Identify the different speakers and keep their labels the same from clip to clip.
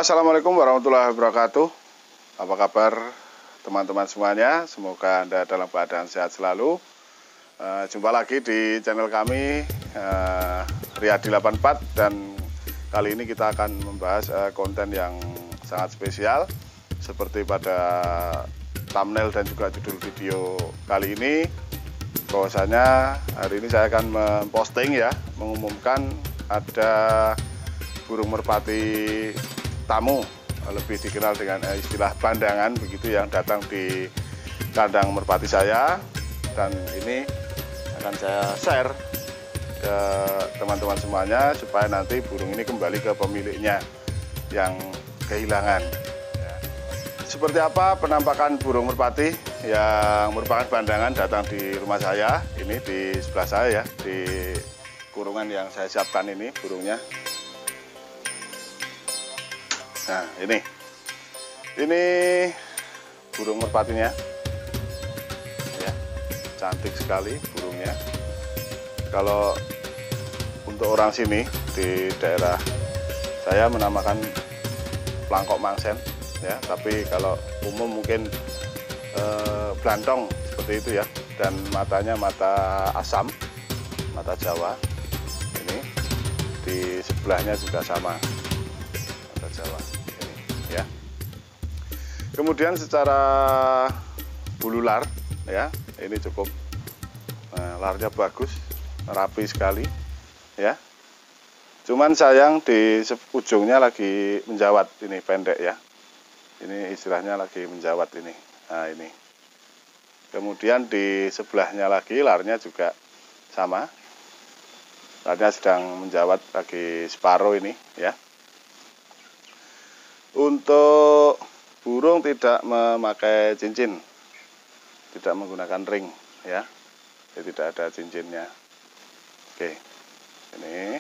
Speaker 1: Assalamualaikum warahmatullahi wabarakatuh. Apa kabar teman-teman semuanya? Semoga Anda dalam keadaan sehat selalu. Jumpa lagi di channel kami Riyadi 84, dan kali ini kita akan membahas konten yang sangat spesial. Seperti pada thumbnail dan juga judul video kali ini, bahwasanya hari ini saya akan memposting mengumumkan ada burung merpati tamu, lebih dikenal dengan istilah bandangan begitu, yang datang di kandang merpati saya, dan ini akan saya share ke teman-teman semuanya supaya nanti burung ini kembali ke pemiliknya yang kehilangan. Seperti apa penampakan burung merpati yang merupakan bandangan datang di rumah saya, ini di sebelah saya ya, di kurungan yang saya siapkan ini burungnya. Nah, ini burung merpatinya, ya, cantik sekali burungnya. Kalau untuk orang sini di daerah saya menamakan pelangkok mangsen, ya. Tapi kalau umum mungkin belantong seperti itu ya. Dan matanya mata asam, mata Jawa. Ini di sebelahnya juga sama, mata Jawa. Ya. Kemudian secara bulu lar, ya, ini cukup larnya bagus, rapi sekali, ya. Cuman sayang di ujungnya lagi menjawat, ini pendek ya. Ini istilahnya lagi menjawat ini. Nah, ini. Kemudian di sebelahnya lagi larnya juga sama. Larnya sedang menjawat, lagi separuh ini, ya. Untuk burung tidak memakai cincin, tidak menggunakan ring, ya. Jadi tidak ada cincinnya. Oke, ini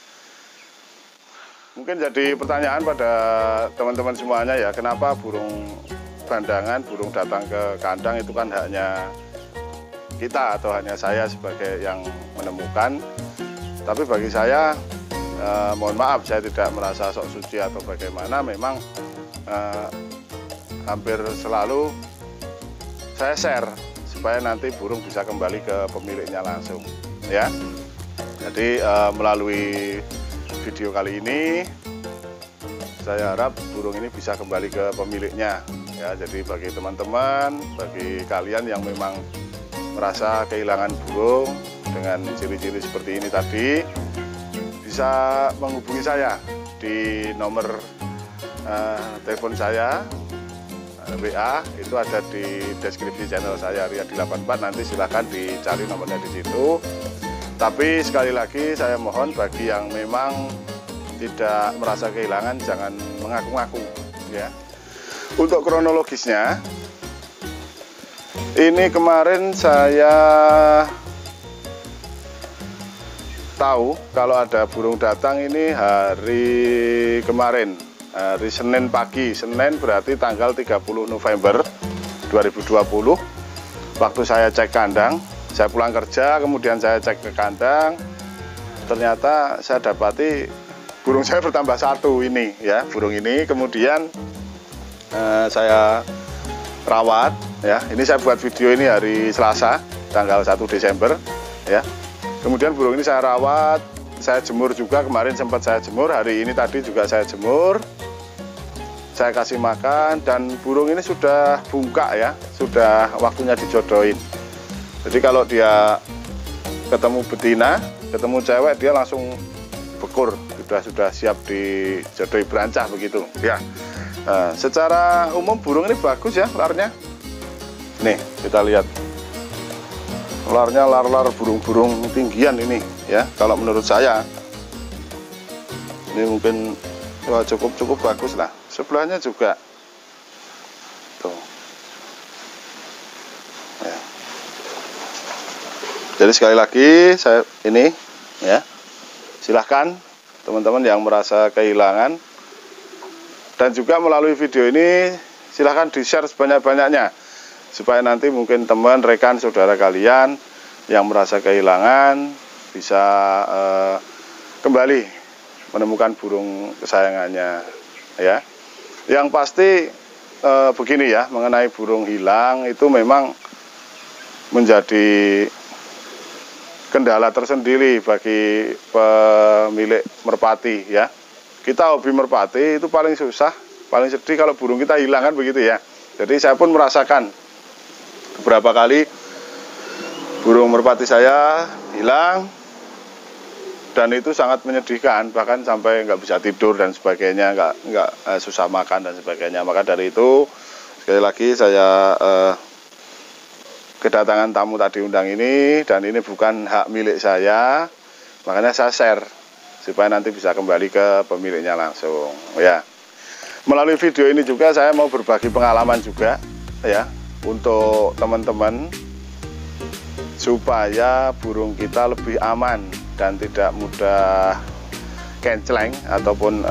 Speaker 1: mungkin jadi pertanyaan pada teman-teman semuanya ya, kenapa burung bandangan, burung datang ke kandang itu kan haknya kita atau hanya saya sebagai yang menemukan. Tapi bagi saya, mohon maaf, saya tidak merasa sok suci atau bagaimana. Memang hampir selalu saya share supaya nanti burung bisa kembali ke pemiliknya langsung, ya. Jadi melalui video kali ini saya harap burung ini bisa kembali ke pemiliknya, ya. Jadi bagi teman-teman, bagi kalian yang memang merasa kehilangan burung dengan ciri-ciri seperti ini tadi, bisa menghubungi saya di nomor telepon saya, WA, itu ada di deskripsi channel saya Riyadi 84. Nanti silahkan dicari nomornya di situ. Tapi sekali lagi saya mohon bagi yang memang tidak merasa kehilangan, jangan mengaku-ngaku, ya. Untuk kronologisnya, ini kemarin saya tahu kalau ada burung datang ini hari kemarin, hari Senin pagi. Senin berarti tanggal 30 November 2020. Waktu saya cek kandang, saya pulang kerja, kemudian saya cek ke kandang, ternyata saya dapati burung saya bertambah satu ini, ya, burung ini. Kemudian saya rawat, ya. Ini saya buat video ini hari Selasa, tanggal 1 Desember, ya. Kemudian burung ini saya rawat, saya jemur juga, kemarin sempat saya jemur, hari ini tadi juga saya jemur. Saya kasih makan, dan burung ini sudah bungkak ya, sudah waktunya dijodohin. Jadi kalau dia ketemu betina, ketemu cewek, dia langsung bekur, sudah siap dijodohi berancah begitu, ya. Nah, secara umum burung ini bagus ya larnya. Nih, kita lihat. Larnya lar-lar burung-burung tinggian ini, ya, kalau menurut saya. Ini mungkin cukup bagus lah. Sebelahnya juga tuh, ya. Jadi sekali lagi saya ini, ya, silahkan teman-teman yang merasa kehilangan, dan juga melalui video ini silahkan di-share sebanyak-banyaknya supaya nanti mungkin teman, rekan, saudara kalian yang merasa kehilangan bisa kembali menemukan burung kesayangannya. ya. Yang pasti begini ya, mengenai burung hilang itu memang menjadi kendala tersendiri bagi pemilik merpati ya. Kita hobi merpati itu paling susah, paling sedih kalau burung kita hilang kan begitu ya. Jadi saya pun merasakan beberapa kali burung merpati saya hilang dan itu sangat menyedihkan, bahkan sampai nggak bisa tidur dan sebagainya, nggak susah makan dan sebagainya. Maka dari itu sekali lagi saya kedatangan tamu tadi undang ini, dan ini bukan hak milik saya, makanya saya share supaya nanti bisa kembali ke pemiliknya langsung ya. Melalui video ini juga saya mau berbagi pengalaman juga ya, untuk teman-teman supaya burung kita lebih aman dan tidak mudah kenceleng ataupun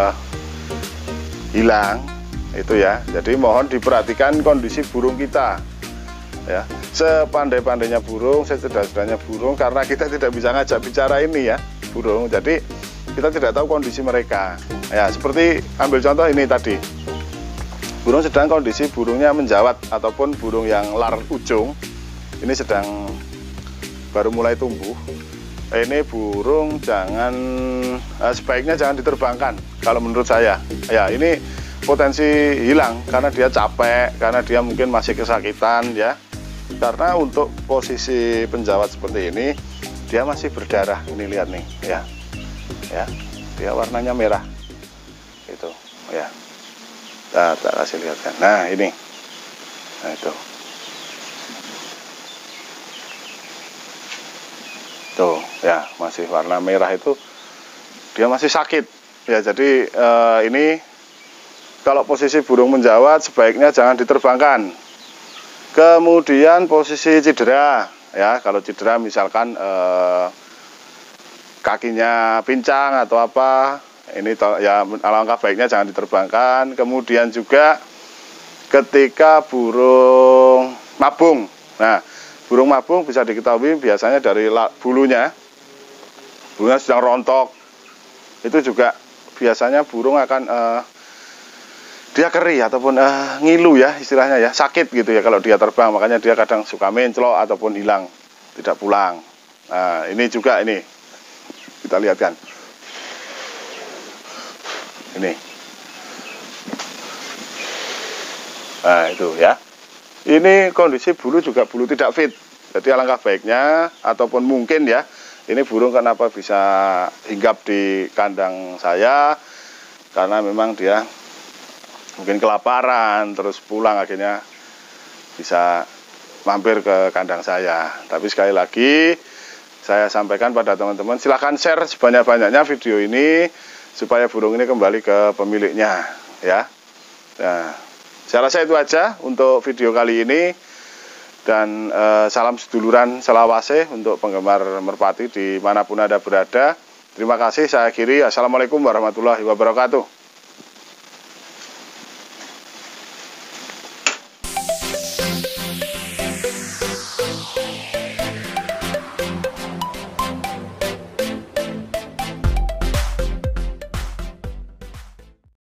Speaker 1: hilang itu ya. Jadi mohon diperhatikan kondisi burung kita ya, sepandai-pandainya burung, secerdas-cerdasnya burung, karena kita tidak bisa ngajak bicara ini ya burung, jadi kita tidak tahu kondisi mereka ya. Seperti ambil contoh ini tadi, burung sedang kondisi burungnya menjawat ataupun burung yang lar ujung ini sedang baru mulai tumbuh. Ini burung sebaiknya jangan diterbangkan kalau menurut saya ya. Ini potensi hilang karena dia capek, karena dia mungkin masih kesakitan ya. Karena untuk posisi penjawat seperti ini dia masih berdarah, ini lihat nih ya, dia warnanya merah itu ya. Tak kasih lihat kan, nah ini, nah itu tuh ya, masih warna merah itu, dia masih sakit ya. Jadi ini kalau posisi burung menjawat sebaiknya jangan diterbangkan. Kemudian posisi cedera ya, kalau cedera misalkan kakinya pincang atau apa, ini ya alangkah baiknya jangan diterbangkan. Kemudian juga ketika burung mabung, nah burung mabung bisa diketahui biasanya dari bulunya sedang rontok, itu juga biasanya burung akan dia keri ataupun ngilu ya istilahnya ya, sakit gitu ya kalau dia terbang, makanya dia kadang suka menclok ataupun hilang, tidak pulang. Nah ini juga, ini kita lihat kan, ini, nah itu ya, ini kondisi bulu juga bulu tidak fit. Jadi alangkah baiknya, ataupun mungkin ya, ini burung kenapa bisa hinggap di kandang saya, karena memang dia mungkin kelaparan terus pulang, akhirnya bisa mampir ke kandang saya. Tapi sekali lagi saya sampaikan pada teman-teman, silahkan share sebanyak-banyaknya video ini supaya burung ini kembali ke pemiliknya ya. Nah, saya rasa itu aja untuk video kali ini, dan salam seduluran selawase untuk penggemar merpati dimanapun Anda berada. Terima kasih, saya akhiri. Assalamualaikum warahmatullahi wabarakatuh.